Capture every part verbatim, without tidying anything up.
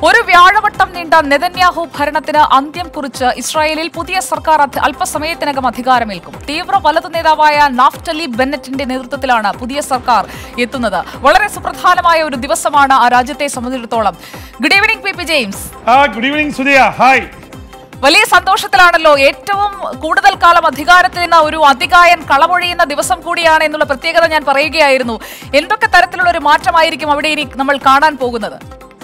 ഒരു വ്യാഴവട്ടം നീണ്ട നെതന്യാഹു ഭരണത്തിന് അന്ത്യം കുറിച്ച് ഇസ്രായേലിൽ പുതിയ സർക്കാർ അല്പസമയത്തിനകം അധികാരമേൽക്കും. തീവ്ര വലതു നേതാവായ നാഫ്റ്റലി ബെന്നറ്റിന്റെ നേതൃത്വത്തിലാണ് പുതിയ സർക്കാർ എത്തുന്നത്. വളരെ സുപ്രധാനമായ ഒരു ദിവസമാണ് ആ രാജ്യത്തെ സംബന്ധിച്ചിടത്തോളം. Good evening P P James. Good evening Sujaya. Hi. വലിയ സന്തോഷത്തിലാണല്ലോ. ഏറ്റവും കൂടുതൽ കാലം അധികാരത്തിൽ നിന്ന് ഒരു അതികായൻ കളമൊഴിയുന്ന ദിവസം കൂടിയാണ് എന്നുള്ള പ്രത്യേകത ഞാൻ പറയുകയായിരുന്നു. എന്തൊക്കെ തരത്തിലുള്ള ഒരു മാറ്റമായിരിക്കും അവിടെ ഇനി നമ്മൾ കാണാൻ പോകുന്നത്?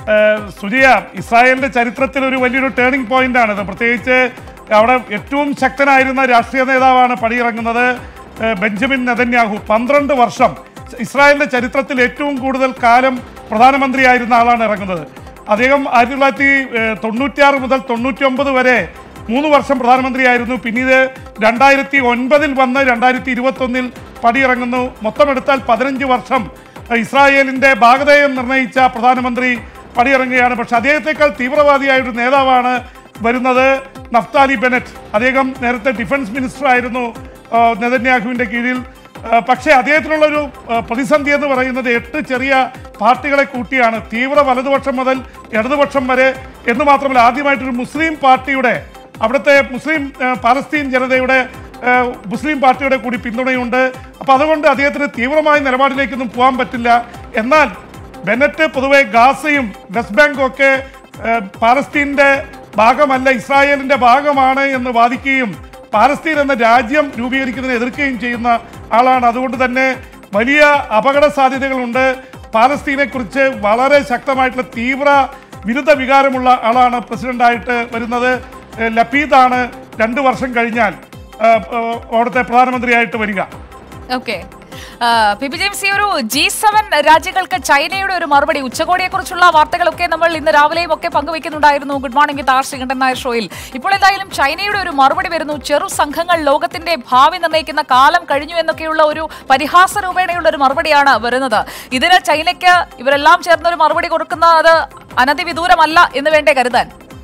സുജിയ, ഇസ്രായേലിന്റെ ചരിത്രത്തിൽ ഒരു വലിയൊരു ടേണിംഗ് പോയിന്റ് ആണിത്. പ്രത്യേകിച്ച് അവിടെ ഏറ്റവും ശക്തനായിരുന്ന രാഷ്ട്രീയ നേതാവാണ് പടിയിറങ്ങുന്നത്, ബെഞ്ചമിൻ നെതന്യാഹു. പന്ത്രണ്ട് വർഷം ഇസ്രായേലിന്റെ ചരിത്രത്തിൽ ഏറ്റവും കൂടുതൽ കാലം പ്രധാനമന്ത്രിയായിരുന്ന ആളാണ് ഇറങ്ങുന്നത്. അദ്ദേഹം ആയിരത്തി തൊള്ളായിരത്തി തൊണ്ണൂറ്റിയാറ് മുതൽ തൊണ്ണൂറ്റി ഒമ്പത് വരെ മൂന്ന് വർഷം പ്രധാനമന്ത്രിയായിരുന്നു. പിന്നീട് രണ്ടായിരത്തി ഒൻപതിൽ വന്ന് രണ്ടായിരത്തി ഇരുപത്തി ഒന്നിൽ പടിയിറങ്ങുന്നു. മൊത്തമെടുത്താൽ പതിനഞ്ച് വർഷം ഇസ്രായേലിന്റെ ഭാഗധേയം നിർണയിച്ച പ്രധാനമന്ത്രി പടിയിറങ്ങുകയാണ്. പക്ഷെ അദ്ദേഹത്തെക്കാൾ തീവ്രവാദിയായൊരു നേതാവാണ് വരുന്നത്, നഫ്താലി ബെനറ്റ്. അദ്ദേഹം നേരത്തെ ഡിഫൻസ് മിനിസ്റ്റർ ആയിരുന്നു നെതന്യാഹുവിൻ്റെ കീഴിൽ. പക്ഷേ അദ്ദേഹത്തിനുള്ളൊരു പ്രതിസന്ധി എന്ന് പറയുന്നത് എട്ട് ചെറിയ പാർട്ടികളെ കൂട്ടിയാണ്. തീവ്ര വലതുപക്ഷം മുതൽ ഇടതുപക്ഷം വരെ എന്ന് മാത്രമല്ല, ആദ്യമായിട്ടൊരു മുസ്ലിം പാർട്ടിയുടെ, അവിടുത്തെ മുസ്ലിം പാലസ്തീൻ ജനതയുടെ മുസ്ലിം പാർട്ടിയുടെ കൂടി പിന്തുണയുണ്ട്. അപ്പോൾ അതുകൊണ്ട് അദ്ദേഹത്തിന് തീവ്രമായ നിലപാടിലേക്കൊന്നും പോകാൻ പറ്റില്ല. എന്നാൽ ബെനറ്റ് പൊതുവെ ഗാസയും വെസ്റ്റ് ബാങ്കും ഒക്കെ പാലസ്തീൻ്റെ ഭാഗമല്ല, ഇസ്രായേലിൻ്റെ ഭാഗമാണ് എന്ന് വാദിക്കുകയും പാലസ്തീൻ എന്ന രാജ്യം രൂപീകരിക്കുന്നതിനെ എതിർക്കുകയും ചെയ്യുന്ന ആളാണ്. അതുകൊണ്ട് തന്നെ വലിയ അപകട സാധ്യതകളുണ്ട്. പാലസ്തീനെ കുറിച്ച് വളരെ ശക്തമായിട്ടുള്ള തീവ്ര വിരുദ്ധ വികാരമുള്ള ആളാണ് പ്രസിഡന്റായിട്ട് വരുന്നത്. ലപീദാണ് രണ്ടു വർഷം കഴിഞ്ഞാൽ അവിടുത്തെ പ്രധാനമന്ത്രിയായിട്ട് വരിക. ഓക്കെ, പി പി ജെയിംസ്, ഈ ഒരു ജി സെവൻ രാജ്യങ്ങൾക്ക് ചൈനയുടെ ഒരു മറുപടി, ഉച്ചകോടിയെ കുറിച്ചുള്ള വാർത്തകളൊക്കെ നമ്മൾ ഇന്ന് രാവിലെയും ഒക്കെ പങ്കുവെക്കുന്നുണ്ടായിരുന്നു ഗുഡ് മോർണിംഗ് താർ ശ്രീകണ്ഠൻ നായർ ഷോയിൽ. ഇപ്പോൾ എന്തായാലും ചൈനയുടെ ഒരു മറുപടി വരുന്നു. ചെറു സംഘങ്ങൾ ലോകത്തിന്റെ ഭാവി നിർണ്ണയിക്കുന്ന കാലം കഴിഞ്ഞു എന്നൊക്കെയുള്ള ഒരു പരിഹാസ രൂപേണയുള്ള ഒരു മറുപടിയാണ് വരുന്നത്. ഇതിന് ചൈനയ്ക്ക് ഇവരെല്ലാം ചേർന്നൊരു മറുപടി കൊടുക്കുന്നത് അനധിവിദൂരമല്ല എന്ന് വേണ്ടേ കരുതാൻ?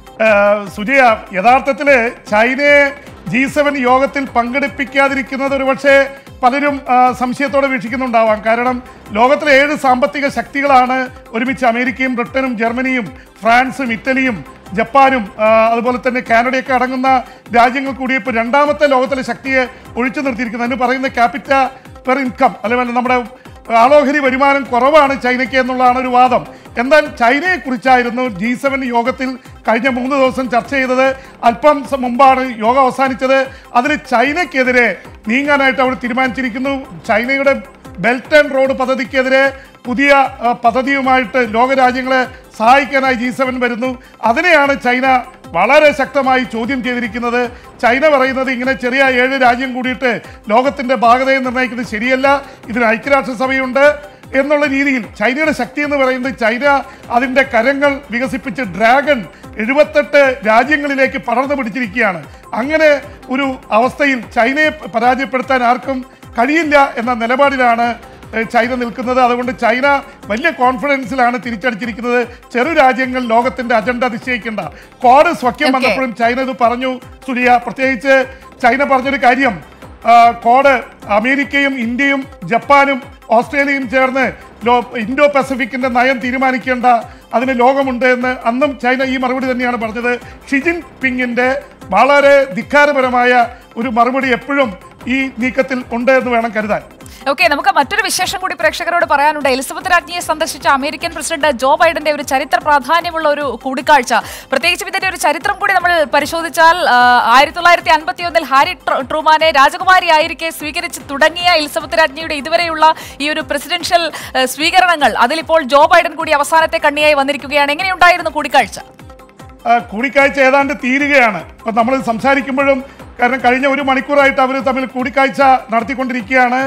സുജിയ, യഥാർത്ഥത്തില് ചൈനയെ ജി സെവൻ യോഗത്തിൽ പങ്കെടുപ്പിക്കാതിരിക്കുന്നത് ഒരുപക്ഷെ പലരും സംശയത്തോടെ വീക്ഷിക്കുന്നുണ്ടാവാം. കാരണം ലോകത്തിലെ ഏഴ് സാമ്പത്തിക ശക്തികളാണ് ഒരുമിച്ച് അമേരിക്കയും ബ്രിട്ടനും ജർമ്മനിയും ഫ്രാൻസും ഇറ്റലിയും ജപ്പാനും അതുപോലെ തന്നെ കാനഡയൊക്കെ അടങ്ങുന്ന രാജ്യങ്ങൾ കൂടിയപ്പോൾ രണ്ടാമത്തെ ലോകത്തിലെ ശക്തിയെ ഒഴിച്ചു നിർത്തിയിരിക്കുന്നത്. അതിന് പറയുന്ന ക്യാപിറ്റ പെർ ഇൻകം, അല്ലെങ്കിൽ നമ്മുടെ ആളോഹരി വരുമാനം കുറവാണ് ചൈനയ്ക്ക് എന്നുള്ളതാണ് ഒരു വാദം. എന്നാൽ ചൈനയെക്കുറിച്ചായിരുന്നു ജി സെവൻ യോഗത്തിൽ കഴിഞ്ഞ മൂന്ന് ദിവസം ചർച്ച ചെയ്തത്. അല്പം മുമ്പാണ് യോഗം അവസാനിച്ചത്. അതിൽ ചൈനയ്ക്കെതിരെ നീങ്ങാനായിട്ട് അവർ തീരുമാനിച്ചിരിക്കുന്നു. ചൈനയുടെ ബെൽറ്റ് ആൻഡ് റോഡ് പദ്ധതിക്കെതിരെ പുതിയ പദ്ധതിയുമായിട്ട് ലോകരാജ്യങ്ങളെ സഹായിക്കാനായി ജി സെവൻ വരുന്നു. അതിനെയാണ് ചൈന വളരെ ശക്തമായി ചോദ്യം ചെയ്തിരിക്കുന്നത്. ചൈന പറയുന്നത് ഇങ്ങനെ ചെറിയ ഏഴ് രാജ്യം കൂടിയിട്ട് ലോകത്തിൻ്റെ ഭാഗതയെ നിർണ്ണയിക്കുന്നത് ശരിയല്ല, ഇതിന് ഐക്യരാഷ്ട്രസഭയുണ്ട് എന്നുള്ള രീതിയിൽ. ചൈനയുടെ ശക്തി എന്ന് പറയുന്നത് ചൈന അതിൻ്റെ കരങ്ങൾ വികസിപ്പിച്ച് ഡ്രാഗൺ എഴുപത്തെട്ട് രാജ്യങ്ങളിലേക്ക് പടർന്നു പിടിച്ചിരിക്കുകയാണ്. അങ്ങനെ ഒരു അവസ്ഥയിൽ ചൈനയെ പരാജയപ്പെടുത്താൻ ആർക്കും കഴിയില്ല എന്ന നിലപാടിലാണ് ചൈന നിൽക്കുന്നത്. അതുകൊണ്ട് ചൈന വലിയ കോൺഫിഡൻസിലാണ് തിരിച്ചടിച്ചിരിക്കുന്നത്. ചെറു രാജ്യങ്ങൾ ലോകത്തിന്റെ അജണ്ട നിശ്ചയിക്കേണ്ട. ക്വാഡ് സഖ്യം വന്നപ്പോഴും ചൈന ഇത് പറഞ്ഞു സുരിയ. പ്രത്യേകിച്ച് ചൈന പറഞ്ഞൊരു കാര്യം, ക്വാഡ് അമേരിക്കയും ഇന്ത്യയും ജപ്പാനും ഓസ്ട്രേലിയയും ചേർന്ന് ലോ ഇൻഡോ പസഫിക്കിന്റെ നയം തീരുമാനിക്കേണ്ട, അതിന് ലോകമുണ്ട് എന്ന് അന്നും ചൈന ഈ മറുപടി തന്നെയാണ് പറഞ്ഞത്. ഷി ജിൻ പിങ്ങിന്റെ വളരെ ധിക്കാരപരമായ ഒരു മറുപടി എപ്പോഴും ഈ നീക്കത്തിൽ ഉണ്ട് എന്ന് വേണം കരുതാൻ. ഓക്കെ, നമുക്ക് മറ്റൊരു വിശേഷം കൂടി പ്രേക്ഷകരോട് പറയാനുണ്ട്. എലിസബത്ത് രാജ്ഞിയെ സന്ദർശിച്ച അമേരിക്കൻ പ്രസിഡന്റ് ജോ ബൈഡന്റെ ഒരു ചരിത്ര പ്രാധാന്യമുള്ള ഒരു കൂടിക്കാഴ്ച. പ്രത്യേകിച്ചും ഇതിന്റെ ഒരു ചരിത്രം കൂടി നമ്മൾ പരിശോധിച്ചാൽ ആയിരത്തി തൊള്ളായിരത്തി അൻപത്തി ഒന്നിൽ ഹാരി ട്രൂമാനെ രാജകുമാരി ആയിരിക്കെ സ്വീകരിച്ച് തുടങ്ങിയ എലിസബത്ത് രാജ്ഞിയുടെ ഇതുവരെയുള്ള ഈ ഒരു പ്രസിഡൻഷ്യൽ സ്വീകരണങ്ങൾ, അതിലിപ്പോൾ ജോ ബൈഡൻ കൂടി അവസാനത്തെ കണ്ണിയായി വന്നിരിക്കുകയാണ്. എങ്ങനെയുണ്ടായിരുന്നു കൂടിക്കാഴ്ച? കൂടിക്കാഴ്ച ഏതാണ്ട് തീരുകയാണ്. ഇപ്പം നമ്മൾ സംസാരിക്കുമ്പോഴും, കാരണം കഴിഞ്ഞ ഒരു മണിക്കൂറായിട്ട് അവർ തമ്മിൽ കൂടിക്കാഴ്ച നടത്തിക്കൊണ്ടിരിക്കുകയാണ്.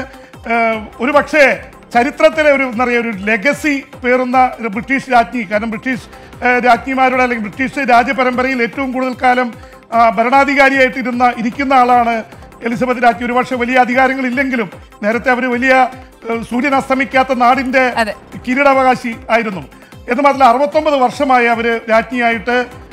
ഒരു പക്ഷേ ചരിത്രത്തിലെ ഒരു എന്താ പറയുക ഒരു ലെഗസി പേറുന്ന ഒരു ബ്രിട്ടീഷ് രാജ്ഞി, കാരണം ബ്രിട്ടീഷ് രാജ്ഞിമാരുടെ അല്ലെങ്കിൽ ബ്രിട്ടീഷ് രാജ്യപരമ്പരയിൽ ഏറ്റവും കൂടുതൽ കാലം ഭരണാധികാരിയായിട്ട് ഇരുന്ന ഇരിക്കുന്ന ആളാണ് എലിസബത്ത് രാജ്ഞി. ഒരുപക്ഷെ വലിയ അധികാരങ്ങളില്ലെങ്കിലും നേരത്തെ അവർ വലിയ സൂര്യൻ അസ്തമിക്കാത്ത നാടിൻ്റെ കിരീടാവകാശി ആയിരുന്നു. എന്ന് മാത്രമല്ല അറുപത്തൊമ്പത് വർഷമായി അവർ രാജ്ഞിയായിട്ട്.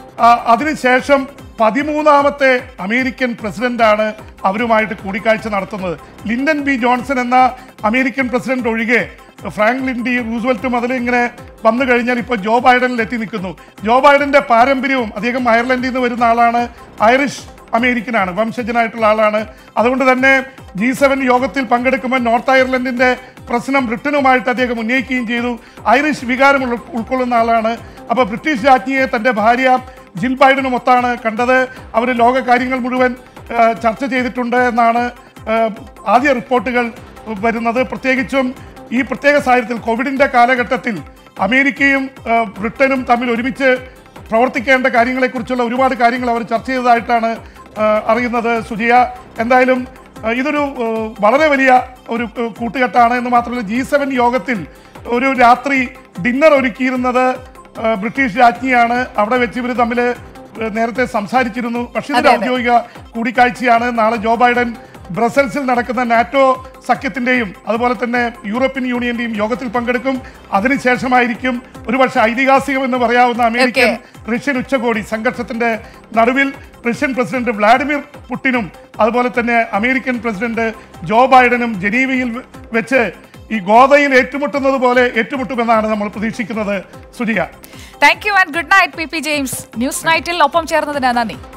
അതിനുശേഷം പതിമൂന്നാമത്തെ അമേരിക്കൻ പ്രസിഡന്റാണ് അവരുമായിട്ട് കൂടിക്കാഴ്ച നടത്തുന്നത്. ലിൻഡൻ ബി ജോൺസൺ എന്ന അമേരിക്കൻ പ്രസിഡന്റ് ഒഴികെ ഫ്രാങ്ക്ലിൻ ഡി റൂസ്വെൽറ്റും അതിലിങ്ങനെ വന്നു കഴിഞ്ഞാൽ ഇപ്പോൾ ജോ ബൈഡനിൽ എത്തി നിൽക്കുന്നു. ജോ ബൈഡന്റെ പാരമ്പര്യവും അദ്ദേഹം അയർലൻഡിൽ നിന്ന് വരുന്ന ആളാണ്, ഐറിഷ് അമേരിക്കനാണ്, വംശജനായിട്ടുള്ള ആളാണ്. അതുകൊണ്ട് തന്നെ ജി സെവൻ യോഗത്തിൽ പങ്കെടുക്കുമ്പോൾ നോർത്ത് അയർലൻഡിന്റെ പ്രശ്നം ബ്രിട്ടനുമായിട്ട് അദ്ദേഹം ഉന്നയിക്കുകയും ചെയ്തു. ഐറിഷ് വികാരം ഉൾക്കൊള്ളുന്ന ആളാണ്. അപ്പോൾ ബ്രിട്ടീഷ് രാജ്ഞിയെ തൻ്റെ ഭാര്യ ജിൽ ബൈഡനും ഒത്താണ് കണ്ടത്. അവർ ലോക കാര്യങ്ങൾ മുഴുവൻ ചർച്ച ചെയ്തിട്ടുണ്ട് എന്നാണ് ആദ്യ റിപ്പോർട്ടുകൾ വരുന്നത്. പ്രത്യേകിച്ചും ഈ പ്രത്യേക സാഹചര്യത്തിൽ കോവിഡിൻ്റെ കാലഘട്ടത്തിൽ അമേരിക്കയും ബ്രിട്ടനും തമ്മിൽ ഒരുമിച്ച് പ്രവർത്തിക്കേണ്ട കാര്യങ്ങളെക്കുറിച്ചുള്ള ഒരുപാട് കാര്യങ്ങൾ അവർ ചർച്ച ചെയ്തതായിട്ടാണ് അറിയുന്നത്. സുജിയ, എന്തായാലും ഇതൊരു വളരെ വലിയ ഒരു കൂട്ടുകെട്ടാണ് എന്ന് മാത്രമല്ല, ജി സെവൻ യോഗത്തിൽ ഒരു രാത്രി ഡിന്നർ ഒരുക്കിയിരുന്നത് ബ്രിട്ടീഷ് രാജ്ഞിയാണ്. അവിടെ വെച്ച് ഇവർ തമ്മിൽ നേരത്തെ സംസാരിച്ചിരുന്നു. പക്ഷേ ഇതൊരു ഔദ്യോഗിക കൂടിക്കാഴ്ചയാണ്. നാളെ ജോ ബൈഡൻ ബ്രസൽസിൽ നടക്കുന്ന നാറ്റോ സഖ്യത്തിൻ്റെയും അതുപോലെ തന്നെ യൂറോപ്യൻ യൂണിയന്റെയും യോഗത്തിൽ പങ്കെടുക്കും. അതിനുശേഷമായിരിക്കും ഒരുപക്ഷെ ഐതിഹാസികം എന്ന് പറയാവുന്ന അമേരിക്കൻ റഷ്യൻ ഉച്ചകോടി. സംഘർഷത്തിന്റെ നടുവിൽ റഷ്യൻ പ്രസിഡന്റ് വ്ളാഡിമിർ പുടിനും അതുപോലെ തന്നെ അമേരിക്കൻ പ്രസിഡന്റ് ജോ ബൈഡനും ജനീവയിൽ വെച്ച് ഈ ഗോദയിൽ ഏറ്റുമുട്ടുന്നത് പോലെ ഏറ്റുമുട്ടുമെന്നാണ് നമ്മൾ പ്രതീക്ഷിക്കുന്നത്. Sujiya, thank you and good night P P James. News നൈറ്റിൽ ഒപ്പം ചേർന്നതിന് നന്ദി.